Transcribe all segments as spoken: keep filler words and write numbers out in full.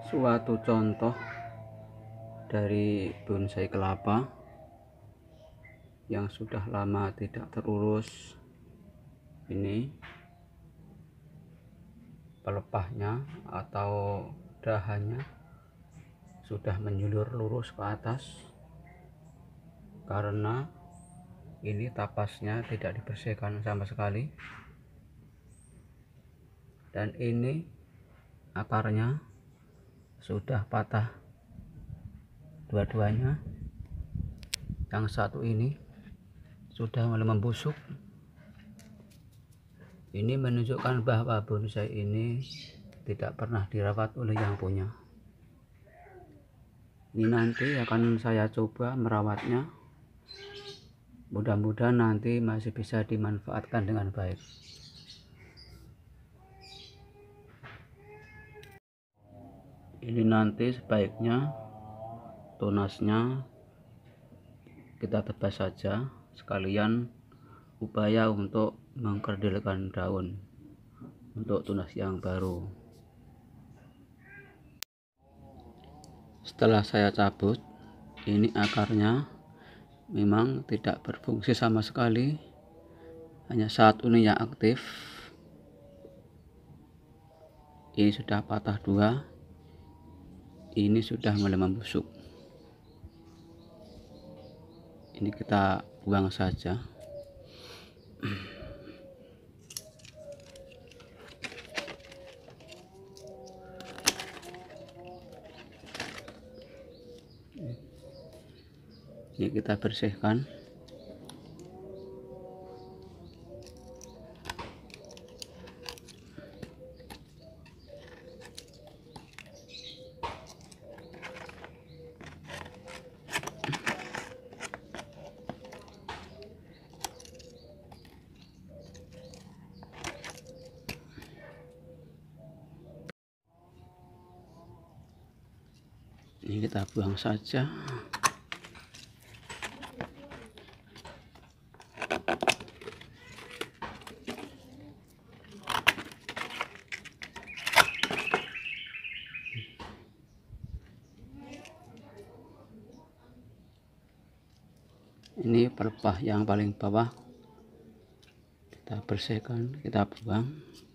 Suatu contoh dari bonsai kelapa yang sudah lama tidak terurus. Ini pelepahnya atau dahannya sudah menjulur lurus ke atas karena ini tapasnya tidak dibersihkan sama sekali, dan ini akarnya sudah patah dua-duanya. Yang satu ini sudah mulai membusuk. Ini menunjukkan bahwa bonsai ini tidak pernah dirawat oleh yang punya. Ini nanti akan saya coba merawatnya, mudah-mudahan nanti masih bisa dimanfaatkan dengan baik. Ini nanti sebaiknya tunasnya kita tebas saja, sekalian upaya untuk mengkerdilkan daun untuk tunas yang baru. Setelah saya cabut, ini akarnya memang tidak berfungsi sama sekali, hanya satu ini yang aktif. Ini sudah patah dua, ini sudah mulai membusuk. Ini kita buang saja. Ini kita bersihkan. Ini kita buang saja. Ini pelepah yang paling bawah kita bersihkan, kita buang.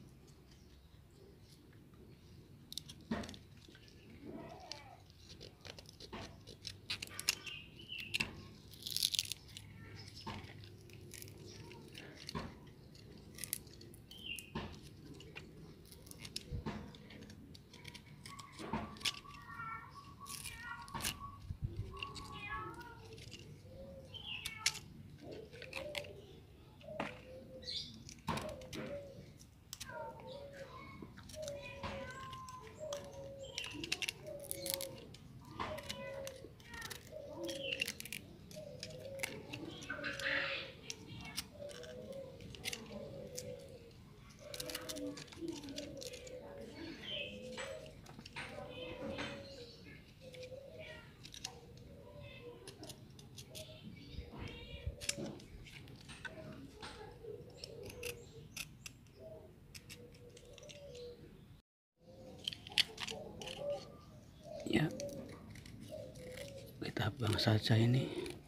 Ya, kita buang saja ini.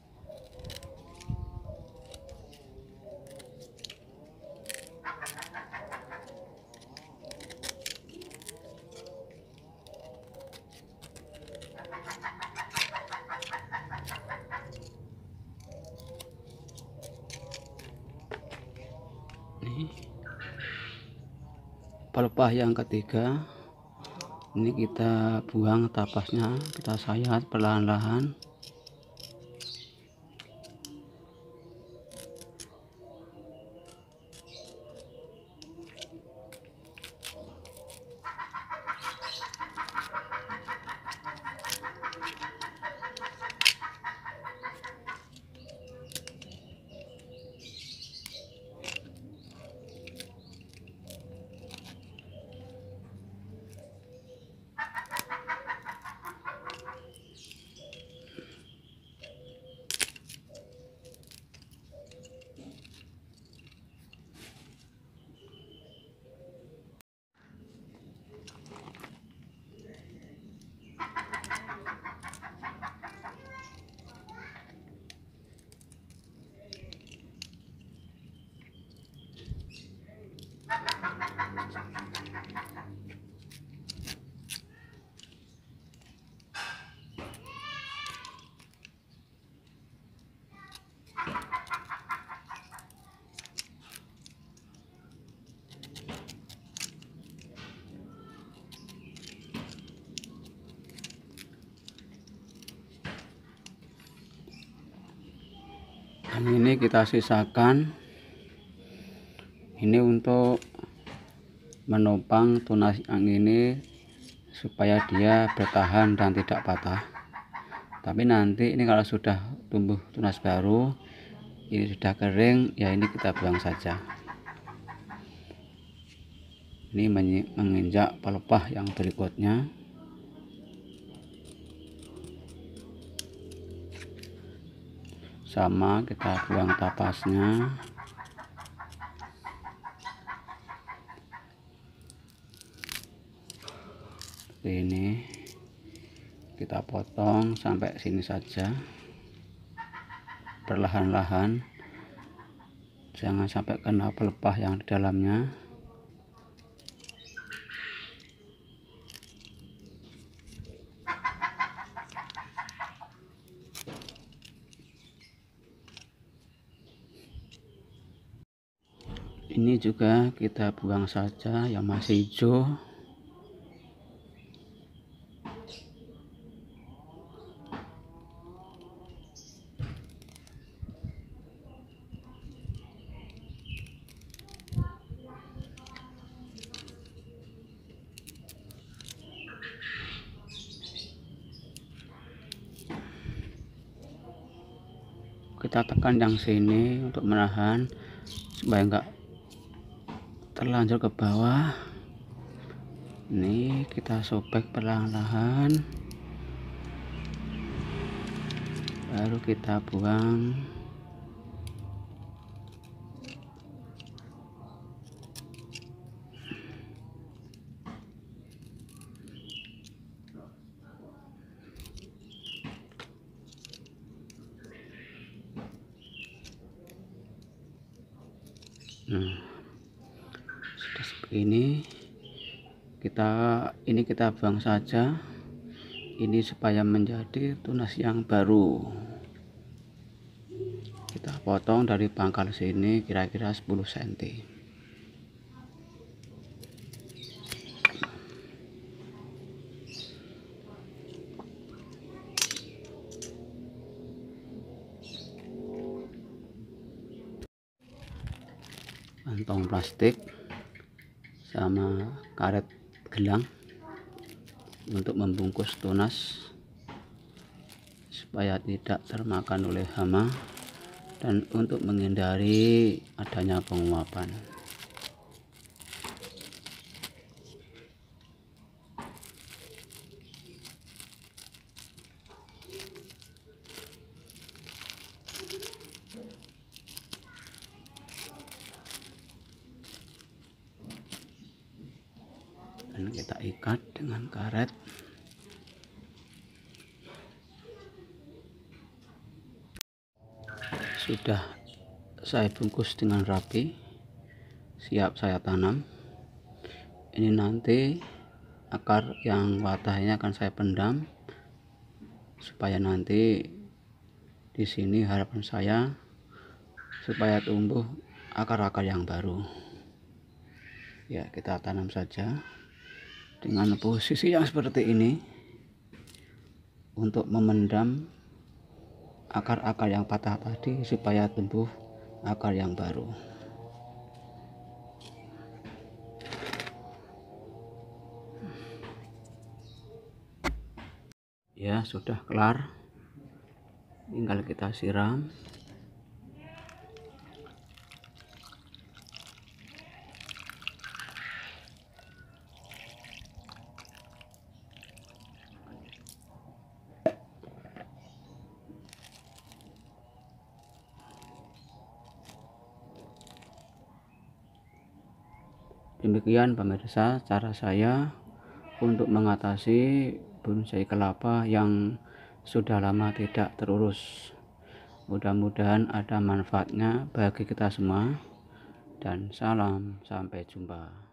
Ini pelepah yang ketiga. Ini kita buang tapasnya, kita sayat perlahan-lahan. Dan ini kita sisakan, ini untuk menopang tunas yang ini supaya dia bertahan dan tidak patah. Tapi nanti ini kalau sudah tumbuh tunas baru, ini sudah kering, ya ini kita buang saja. Ini menginjak pelepah yang berikutnya. Sama, kita buang tapasnya. Ini kita potong sampai sini saja, perlahan-lahan, jangan sampai kena pelepah yang di dalamnya. Ini juga kita buang saja yang masih hijau. Kita tekan yang sini untuk menahan supaya enggak terlanjur ke bawah. Ini kita sobek perlahan-lahan, baru kita buang. Nah, sudah seperti ini. Kita ini kita buang saja. Ini supaya menjadi tunas yang baru. Kita potong dari pangkal sini kira-kira sepuluh sentimeter. Kantong plastik sama karet gelang untuk membungkus tunas supaya tidak termakan oleh hama dan untuk menghindari adanya penguapan. Dan kita ikat dengan karet. Sudah saya bungkus dengan rapi, siap saya tanam. Ini nanti akar yang watah ini akan saya pendam supaya nanti di sini harapan saya supaya tumbuh akar-akar yang baru. Ya, kita tanam saja dengan posisi yang seperti ini untuk memendam akar-akar yang patah tadi supaya tumbuh akar yang baru. Ya, sudah kelar, tinggal kita siram. Demikian pemirsa cara saya untuk mengatasi bonsai kelapa yang sudah lama tidak terurus. Mudah-mudahan ada manfaatnya bagi kita semua, dan salam, sampai jumpa.